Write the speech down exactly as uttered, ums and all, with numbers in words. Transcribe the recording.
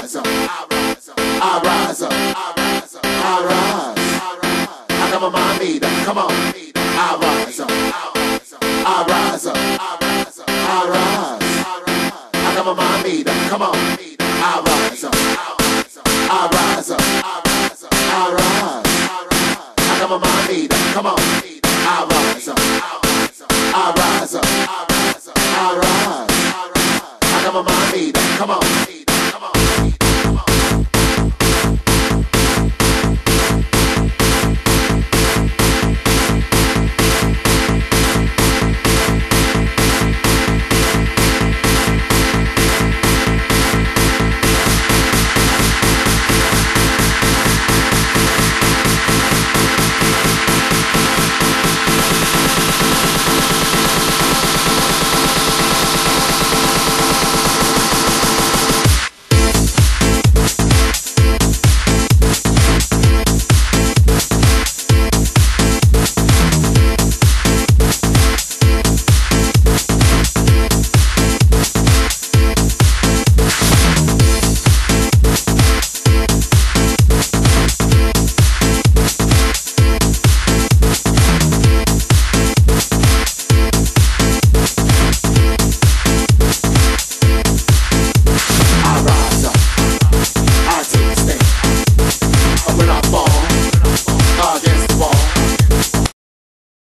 rise up, I rise up, I rise. I got my mind made up, come on. I rise up, I rise up, I rise. I got my mind made up, come on. I rise up, I rise up, I rise. I got my mind made up, come on. I rise up, I rise up, I rise. I got my mind made up, come on.